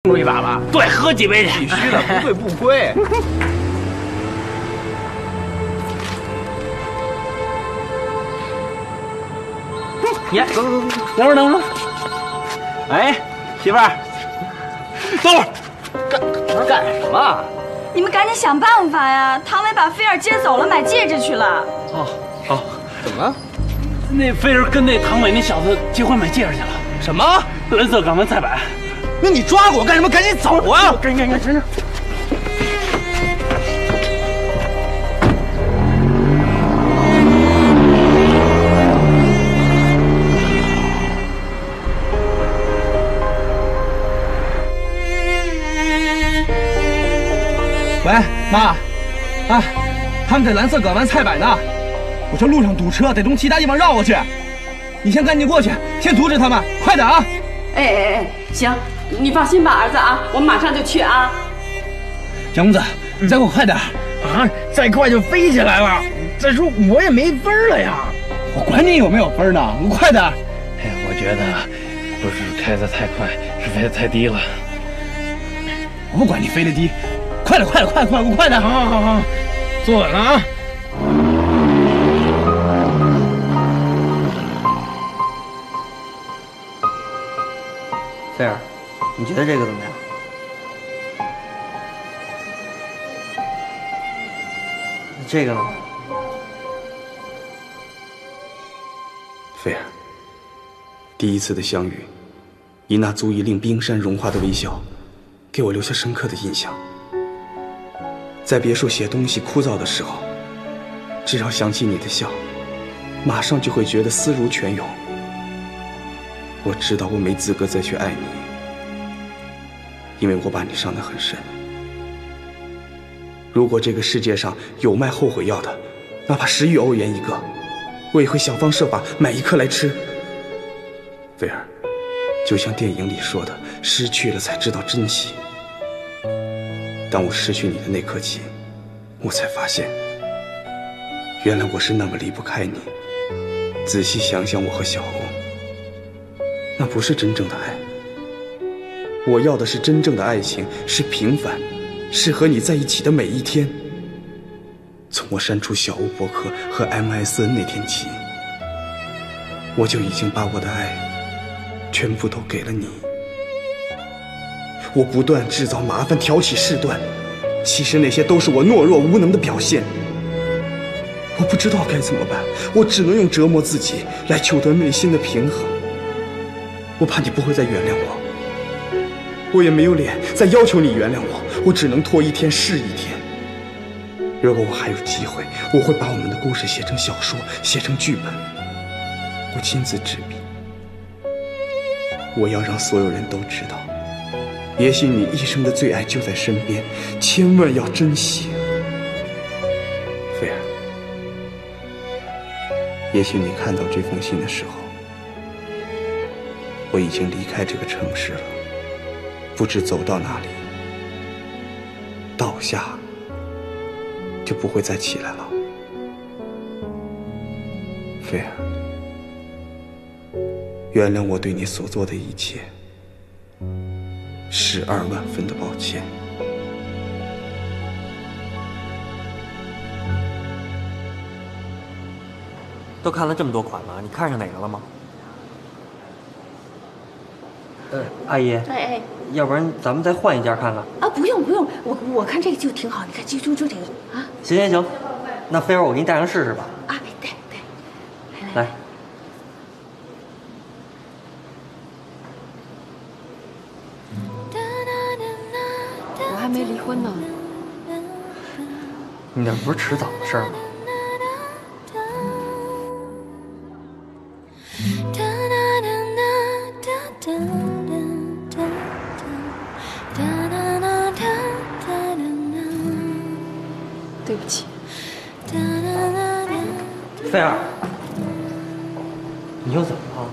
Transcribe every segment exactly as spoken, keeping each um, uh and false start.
撸一把吧？ 对，喝几杯去。 必须的，不醉不归。 耶，走走走，等会儿等会儿。哎，媳妇儿，等会儿，干干什么？ 你们赶紧想办法呀！唐伟把菲儿接走了，买戒指去了。 哦，好， 怎么了？ 那菲儿跟那唐伟那小子结婚买戒指去了。 什么？ 蓝色港湾菜百。 那你抓我干什么？赶紧走啊！ 赶紧赶紧赶紧！ 喂，妈，啊，他们在蓝色港湾菜百呢，我这路上堵车，得从其他地方绕过去。你先赶紧过去，先阻止他们，快点啊！ 哎哎哎，行，你放心吧，儿子啊，我马上就去啊。 小公子，你再给我快点啊！再快就飞起来了。再说我也没分了呀。 我管你有没有分呢，你快点！ 哎呀，我觉得不是开得太快，是飞得太低了。 我不管你飞得低。快点，快点，快点，快点，快点！ 好好好好，坐稳了啊！ 菲儿，你觉得这个怎么样？这个呢？ 菲儿，第一次的相遇，以那足以令冰山融化的微笑，给我留下深刻的印象。在别墅写东西枯燥的时候，只要想起你的笑，马上就会觉得思如泉涌。我知道我没资格再去爱你，因为我把你伤得很深。如果这个世界上有卖后悔药的，哪怕十余欧元一个，我也会想方设法买一颗来吃。菲儿，就像电影里说的，失去了才知道珍惜。当我失去你的那刻起，我才发现，原来我是那么离不开你。仔细想想，我和小红，那不是真正的爱。我要的是真正的爱情，是平凡，是和你在一起的每一天。从我删除小屋博客和 M S N 那天起，我就已经把我的爱全部都给了你。我不断制造麻烦，挑起事端，其实那些都是我懦弱无能的表现。我不知道该怎么办，我只能用折磨自己来求得内心的平衡。我怕你不会再原谅我，我也没有脸再要求你原谅我，我只能拖一天是一天。如果我还有机会，我会把我们的故事写成小说，写成剧本，我亲自执笔。我要让所有人都知道，也许你一生的最爱就在身边，千万要珍惜。菲儿，也许你看到这封信的时候，我已经离开这个城市了，不知走到哪里，倒下就不会再起来了。菲儿，原谅我对你所做的一切，十二万分的抱歉。 都看了这么多款了，你看上哪个了吗？呃，阿姨， 哎哎， 要不然咱们再换一家看看。 啊，不用不用，我我看这个就挺好，你看就就就这个啊。 行行行，那菲儿我给你带上试试吧。 啊，带带， 来。 我还没离婚呢。 你那不是迟早的事儿吗？ 对不起， 菲儿，你又怎么了？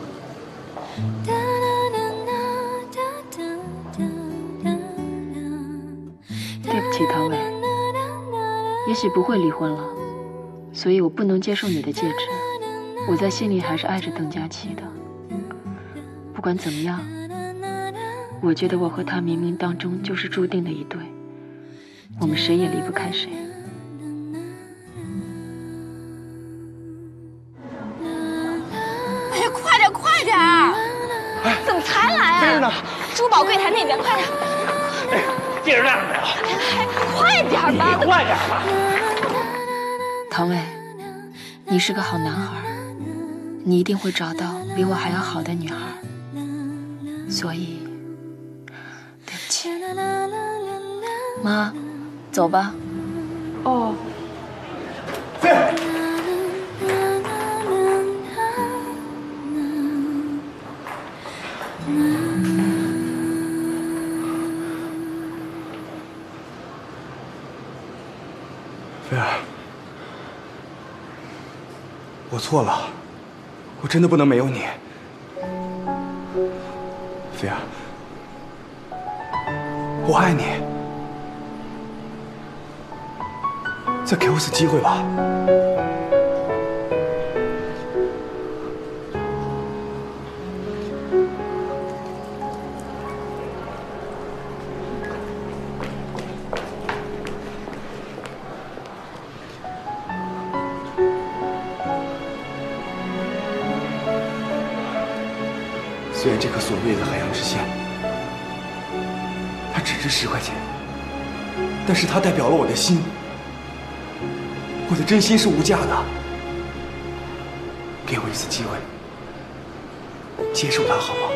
对不起，唐伟，也许不会离婚了，所以我不能接受你的戒指。我在心里还是爱着邓佳琪的。不管怎么样，我我觉得我和他冥冥当中就是注定的一对，我们谁也离不开谁。 哎呀，快点快点！哎，怎么才来啊？ 飞儿呢？ 珠宝柜台那边，快点！ 哎，戒指亮了没有？ 哎，快点吧！ 你快点吧！ 唐伟，你是个好男孩，你一定会找到比我还要好的女孩，所以对不起。妈，走吧。 哦。 飞儿。 菲儿，我错了，我真的不能没有你。菲儿，我爱你，再给我次机会吧。虽然这颗所谓的海洋之心，它只值十块钱，但是它代表了我的心，我的真心是无价的。给我一次机会，接受它好吗？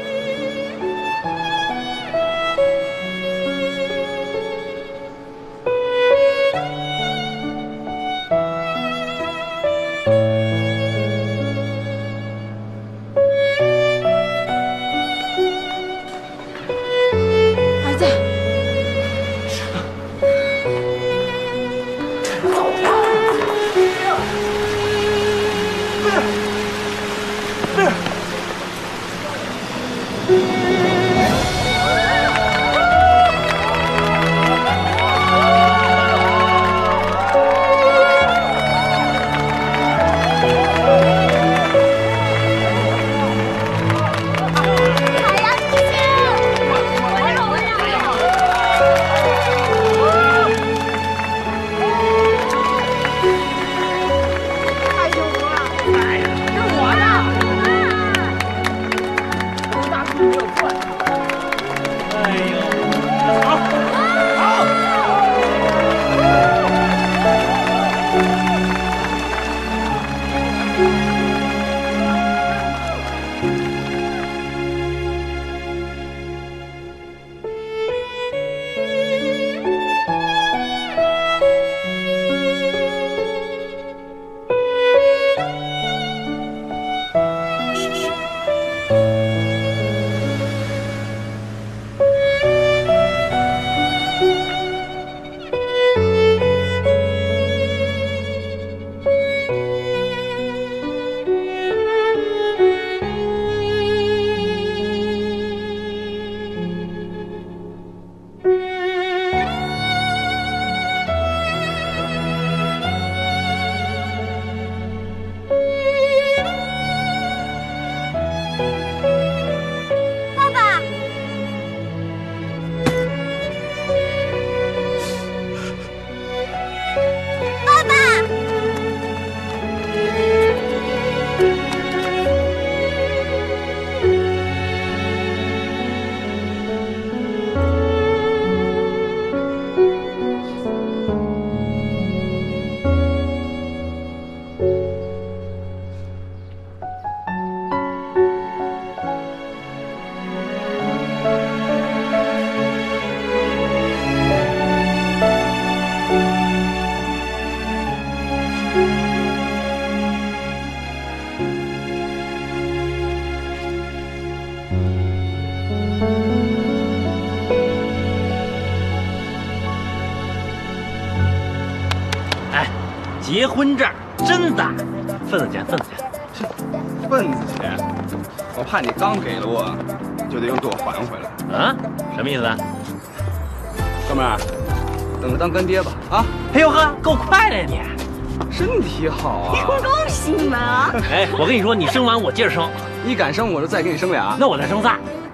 结婚证真的，份子钱，份子钱， 份子钱，我怕你刚给了我，就得用给我还回来。 啊？什么意思啊？ 哥们儿，等着当干爹吧啊！ 哎呦呵，够快的呀你， 身体好啊！ 恭喜你们啊！ 哎，我跟你说，你生完我接着生， 你敢生我就再给你生俩， 那我再生仨。 当我们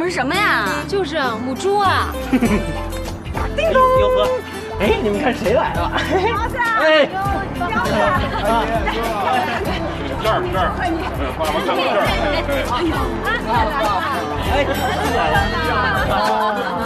是什么呀？ 就是母猪啊。 叮咚，哟呵，哎，你们看谁来了？哎， 这儿这儿，爸爸看到这儿，哎， 哎，来了。